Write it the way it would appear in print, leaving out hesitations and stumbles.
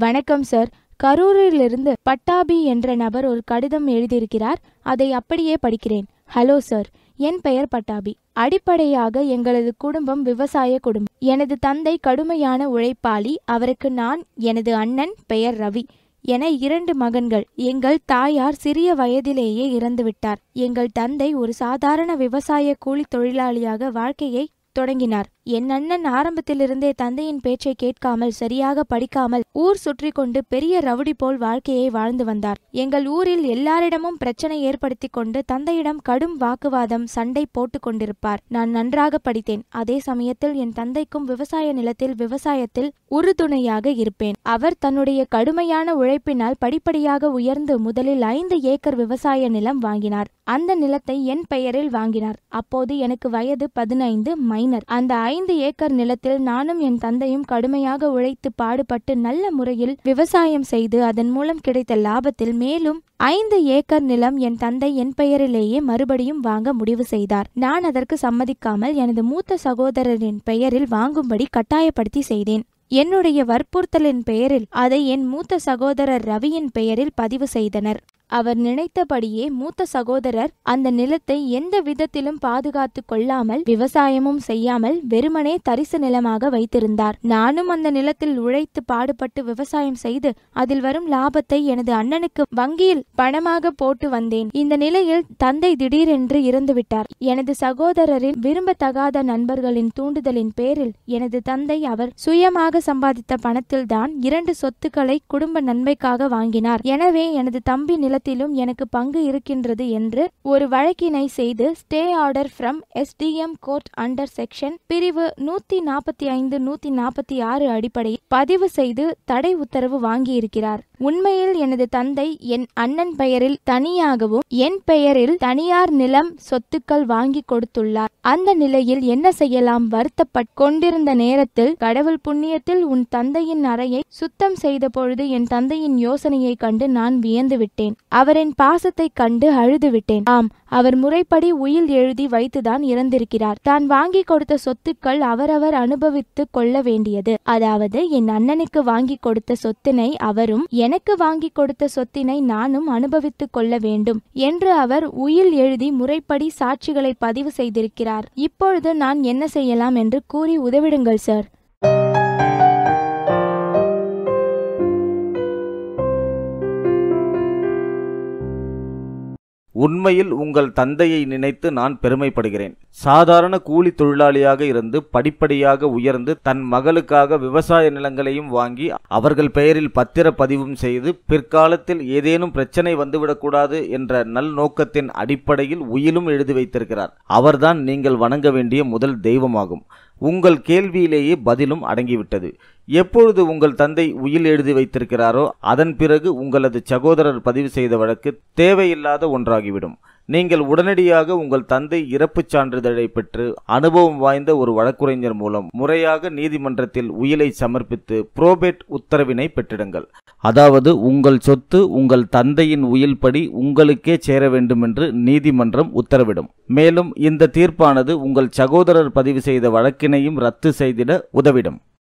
வணக்கம் சார். கரூரிலிருந்து பட்டாபி என்ற நபர் ஒரு கடிதம் எழுதியிருக்கிறார். அதை அப்படியே படிக்கிறேன். ஹலோ சார், என் பெயர் பட்டாபி. அடிப்படையாக எங்களது குடும்பம் விவசாய குடும்பம். எனது தந்தை கடுமையான உழைப்பாளி. அவருக்கு நான், எனது அண்ணன் பெயர் ரவி என 2 மகன்கள். எங்கள் தாயார் சிறிய வயதிலேயே இறந்துவிட்டார். எங்கள் தந்தை ஒரு சாதாரண விவசாய கூலி தொழிலாளியாக வாழ்க்கையை தொடங்கினார். என் அண்ணன் ஆரம்பத்திலிருந்தே தந்தையின் பேச்சை கேட்காமல் சரியாக படிக்காமல் ஊர் சுற்றி கொண்டு பெரிய ரவுடி போல் வாழ்க்கையை வாழ்ந்து வந்தார். எங்கள் ஊரில் எல்லாரிடமும் பிரச்சனை ஏற்படுத்தி கொண்டு தந்தையிடம் கடும் வாக்குவாதம், சண்டை போட்டு கொண்டிருப்பார். நான் நன்றாக படித்தேன். அதே சமயத்தில் என் தந்தைக்கும் விவசாய நிலத்தில் விவசாயத்தில் உறுதுணையாக இருப்பேன். அவர் தன்னுடைய கடுமையான உழைப்பினால் படிப்படியாக உயர்ந்து முதலில் 5 ஏக்கர் விவசாய நிலம் வாங்கினார். அந்த நிலத்தை என் பெயரில் வாங்கினார். அப்போது எனக்கு வயது 15, மைனர். அந்த 5 ஏக்கர் நிலத்தில் நானும் என் தந்தையும் கடுமையாக உழைத்து பாடுபட்டு நல்ல முறையில் விவசாயம் செய்து அதன் மூலம் கிடைத்த லாபத்தில் மேலும் 5 ஏக்கர் நிலம் என் தந்தை என் பெயரிலேயே மறுபடியும் வாங்க முடிவு செய்தார். நான் அதற்கு சம்மதிக்காமல் எனது மூத்த சகோதரரின் பெயரில் வாங்கும்படி கட்டாயப்படுத்தி செய்தேன். என்னுடைய வற்புறுத்தலின் பெயரில் அதை என் மூத்த சகோதரர் ரவியின் பெயரில் பதிவு செய்தனர். அவர் நினைத்தபடியே மூத்த சகோதரர் அந்த நிலத்தை எந்த விதத்திலும் பாதுகாத்து கொள்ளாமல் விவசாயமும் செய்யாமல் வெறுமனே தரிசு நிலமாக வைத்திருந்தார். நானும் அந்த நிலத்தில் உழைத்து பாடுபட்டு விவசாயம் செய்து அதில் வரும் லாபத்தை எனது அண்ணனுக்கு வங்கியில் பணமாக போட்டு வந்தேன். இந்த நிலையில் தந்தை திடீரென்று இறந்துவிட்டார். எனது சகோதரரின் விரும்பத்தகாத நண்பர்களின் தூண்டுதலின் பேரில் எனது தந்தை அவர் சுயமாக சம்பாதித்த பணத்தில்தான் 2 சொத்துக்களை குடும்ப நன்மைக்காக வாங்கினார். எனவே எனது தம்பி நில எனக்கு பங்கு இருக்கின்றது என்று ஒரு வழக்கினை செய்து stay order from SDM court under section பிரிவு 145, 146 அடிப்படையில் பதிவு செய்து தடை உத்தரவு வாங்கியிருக்கிறார். உண்மையில் எனது தந்தை என் அண்ணன் பெயரில் தனியாகவும் என் பெயரில் தனியார் நிலம் சொத்துக்கள் வாங்கி கொடுத்துள்ளார். அந்த நிலையில் என்ன செய்யலாம் வருத்தப்பட்டு கொண்டிருந்த நேரத்தில் கடவுள் புண்ணியத்தில் உன் தந்தையின் அறையை சுத்தம் செய்த பொழுது என் தந்தையின் யோசனையை கண்டு நான் வியந்து விட்டேன். அவரின் பாசத்தை கண்டு அழுது விட்டேன். ஆம், அவர் முறைப்படி உயில் எழுதி வைத்துதான் இறந்திருக்கிறார். தான் வாங்கி கொடுத்த சொத்துக்கள் அவரவர் அனுபவித்து கொள்ள வேண்டியது. அதாவது என் அண்ணனுக்கு வாங்கி கொடுத்த சொத்தினை அவரும் எனக்கு வாங்கி கொடுத்த சொத்தினை நானும் அனுபவித்து கொள்ள வேண்டும் என்று அவர் உயில் எழுதி முறைப்படி சாட்சிகளை பதிவு செய்திருக்கிறார். இப்பொழுது நான் என்ன செய்யலாம் என்று கூறி உதவிடுங்கள் சார். உண்மையில் உங்கள் தந்தையை நினைத்து நான் பெருமைப்படுகிறேன். சாதாரண கூலி தொழிலாளியாக இருந்து படிப்படியாக உயர்ந்து தன் மகளுக்காக விவசாய நிலங்களையும் வாங்கி அவர்கள் பெயரில் பத்திர பதிவும் செய்து பிற்காலத்தில் ஏதேனும் பிரச்சனை வந்துவிடக்கூடாது என்ற நல் நோக்கத்தின் அடிப்படையில் உயிலும் எழுதி வைத்திருக்கிறார். அவர்தான் நீங்கள் வணங்க வேண்டிய முதல் தெய்வமாகும். உங்கள் கேள்வியிலேயே பதிலும் அடங்கிவிட்டது. எப்பொழுது உங்கள் தந்தை உயில் எழுதி வைத்திருக்கிறாரோ அதன் பிறகு உங்களது சகோதரர் பதிவு செய்த வழக்கு தேவையில்லாத ஒன்றாகிவிடும். நீங்கள் உடனடியாக உங்கள் தந்தை இறப்புச் சான்றிதழை பெற்று அனுபவம் வாய்ந்த ஒரு வழக்குரைஞர் மூலம் முறையாக நீதிமன்றத்தில் உயிலை சமர்ப்பித்து புரோபேட் உத்தரவினை பெற்றிடுங்கள். அதாவது உங்கள் சொத்து உங்கள் தந்தையின் உயில்படி உங்களுக்கே சேர வேண்டும் என்று நீதிமன்றம் உத்தரவிடும். மேலும் இந்த தீர்ப்பானது உங்கள் சகோதரர் பதிவு செய்த வழக்கினையும் ரத்து செய்திட உதவிடும்.